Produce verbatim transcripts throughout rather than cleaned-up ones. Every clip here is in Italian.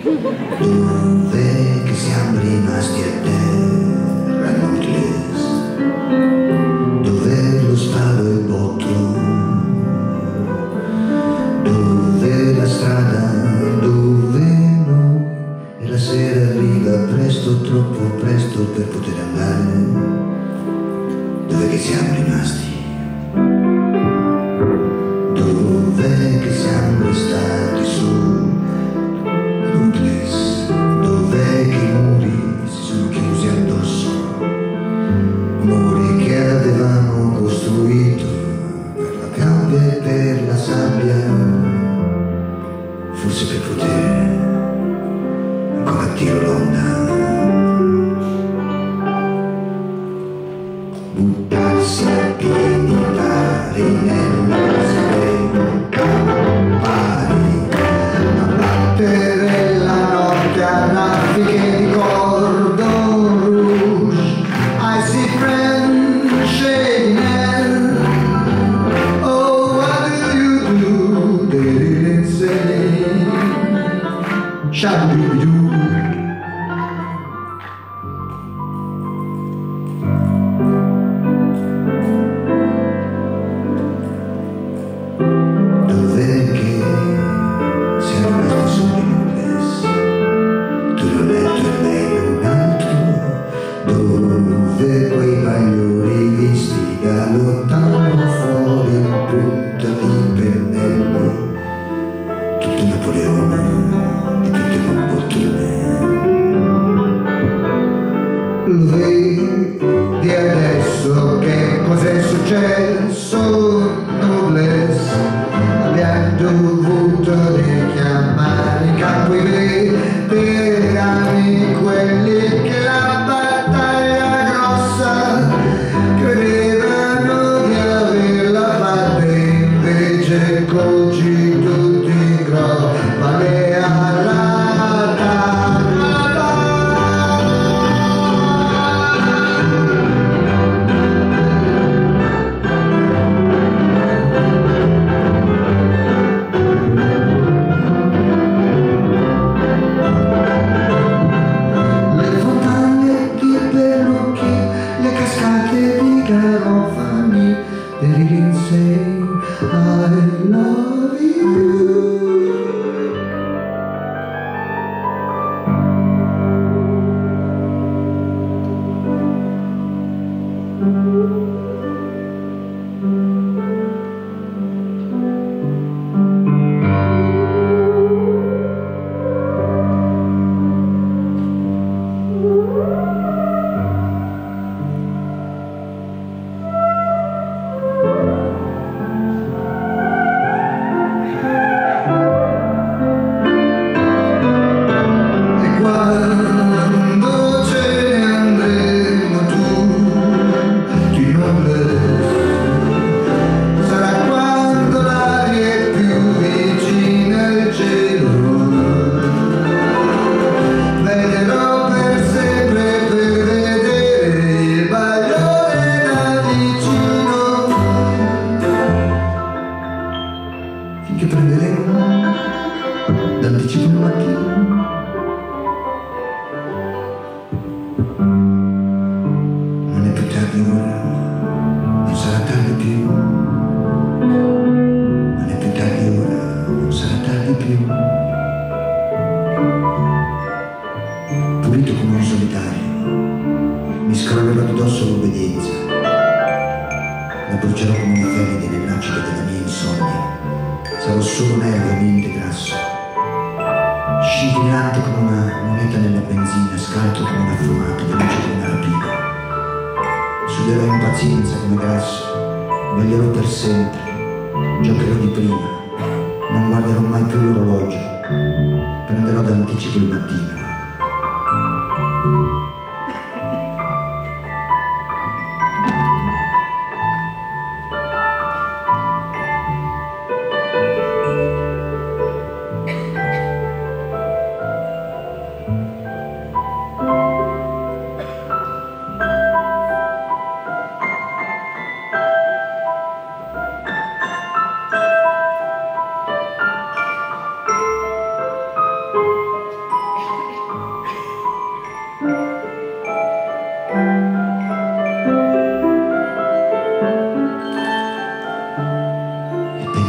Dove che siamo rimasti a terra, Nucleus? Dov'è lo sparo e il botto? Dov'è la strada? Dove noi? E la sera arriva presto, troppo presto per poter andare. Dov'è che siamo rimasti? Dov'è che siamo restati su Nucleus? Dov'è che i muri si sono chiusi addosso? Muri che avevamo costruito per la gabbia e per la sabbia, forse per poter ancora tiro l'onda. Buttarsi a piedi pari nella campari, a battere la notte a raffiche di cordon rouge. I see friends shaking hands. Oh, what do you do? They didn't say. Shabby-doo. Dov'è che siamo rimasti soli, Nucleus? Tu l'ho letto e lei un altro. Dove quei bagliori visti da lontano fuori in punta di pennello, tutto Napoleone dipinto con bottone. Lo vedi adesso che cos'è successo, Nucleus? Abbiamo dovuto richiamare in campo i veterani, quelli che la battaglia grossa credevano di averla fatta, invece così tutti in groppa le garofani, they didn't say I love you. Che prenderemo d'anticipo il mattino. Non è più tardi ora, non sarà tardi più. Non è più tardi ora, non sarà tardi più. Pulito come un solitario, mi scrollerò di dosso l'obbedienza. La brucerò come una ferida nel nascita della mia insonnia. Sarò solo nervo e niente grasso, scintillante come una moneta nella benzina, scaltro come una fumata, veloce come una rapina. Suderò in pazienza come grasso, veglierò per sempre, giocherò di prima, non guarderò mai più l'orologio, prenderò d'anticipo il mattino.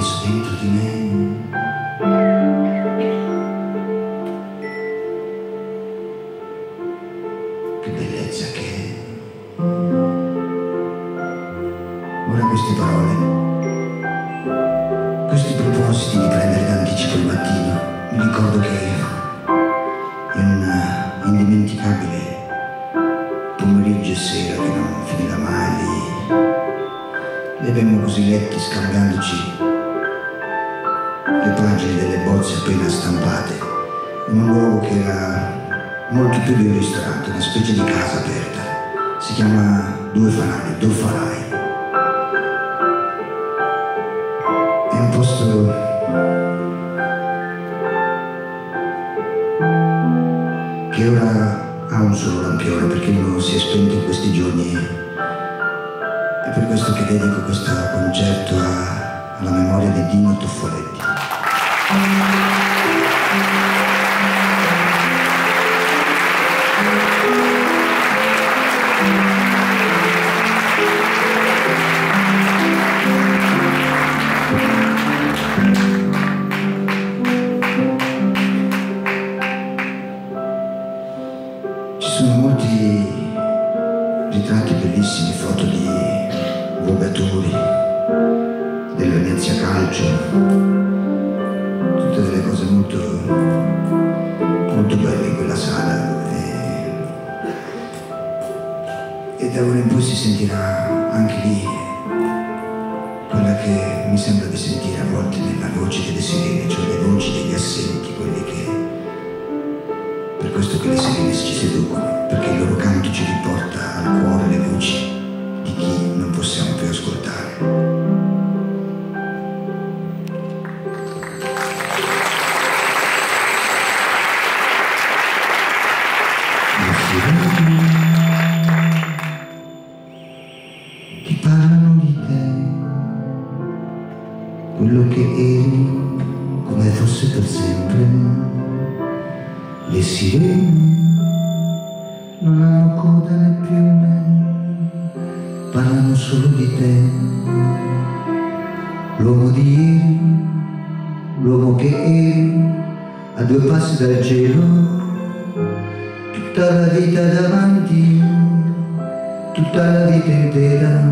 penso dentro di me. Che bellezza che è. Ora queste parole, questi propositi di prendere d'anticipo il mattino, mi ricordo che in un indimenticabile pomeriggio e sera che non finirà mai, li abbiamo così letti scambiandoci le pagine delle bozze appena stampate in un luogo che era molto più di un ristorante, una specie di casa aperta. Si chiama Due Farai, Due Farai. È un posto che ora ha un solo lampione perché uno si è spento in questi giorni. È per questo che dedico questo concerto a, alla memoria di Dino Tuffoletti. Ci sono molti ritratti bellissimi, foto di vogatori, del Venezia Calcio, tutte delle cose molto, molto belle in quella sala. E, e da ora in poi si sentirà anche lì quella che mi sembra di sentire a volte nella voce delle sirene, cioè le voci degli assenti, quelli che... Per questo che le sirene ci seducono, perché il loro canto ci riporta al cuore le voci di chi non possiamo più ascoltare. Le sirene ti parlano di te, quello che eri, come fosse per sempre. Le sirene non hanno coda né piume, parlano solo di te. L'uomo di ieri, l'uomo che eri, a due passi dal cielo, tutta la vita davanti, tutta la vita intera,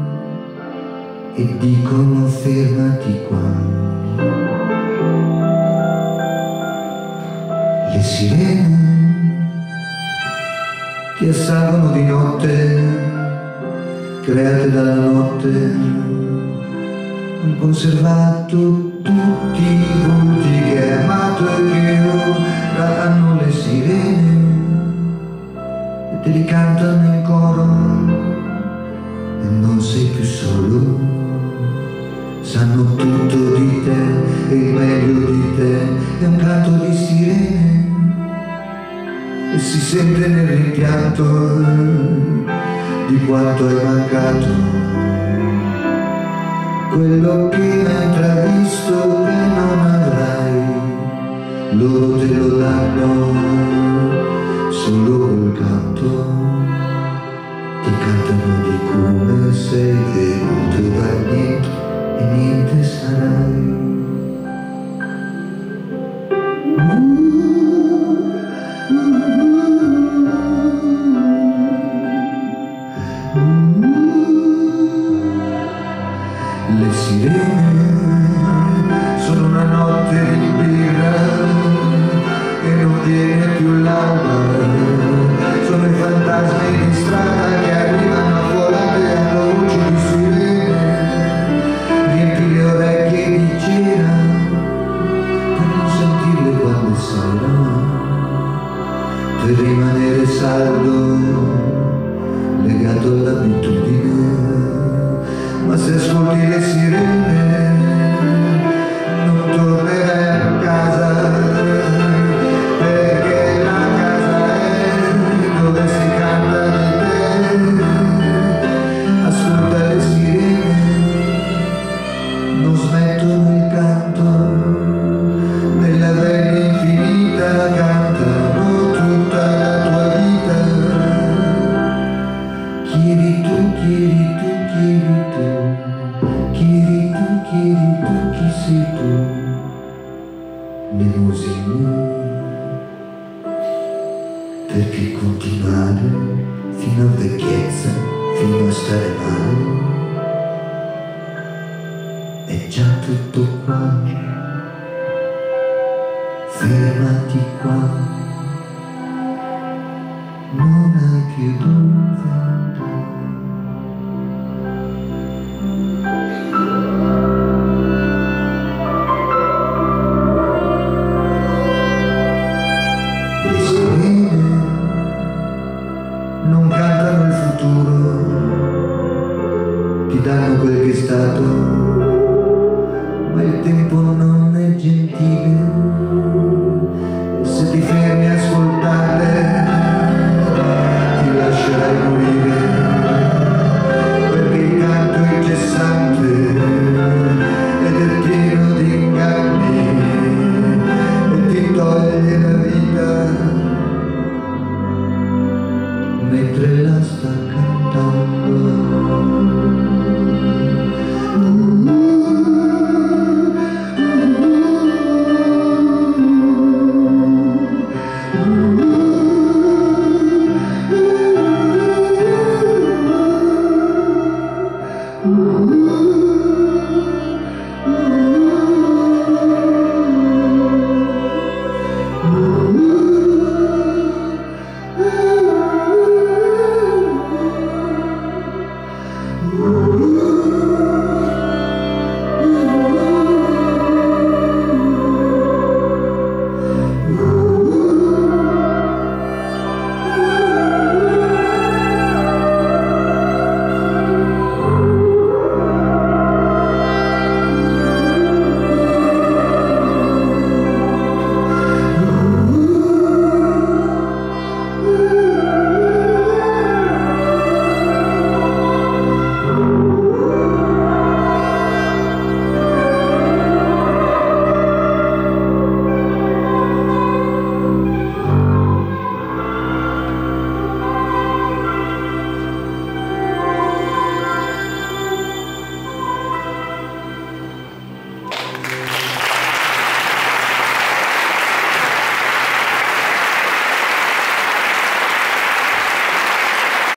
e dicono fermati qua. Le sirene ti assalgono di notte, create dalla notte, hanno conservato tutti i volti che hai amato e che ora hanno le sirene e te li cantano in coro e non sei più solo. Sanno tutto di te e il meglio di te, è un canto di sirene e si sente nel rimpianto di quanto hai mancato, quello che hai intravisto che non avrai, loro te lo danno solo col canto, ti cantano di come sei venuto da niente e niente sarai. Le sirene sono una notte di birra e non viene più l'alba, sono i fantasmi di strada che arrivano a volare a voci di sirene. Riempi le orecchie di chi sei tu, limousine, perché continuare fino a vecchiezza, fino a stare male, è già tutto qua, fermati qua, non hai più dove andare. Le sirene non cantano il futuro, ti danno quel che è stato, ma il tempo non è gentile.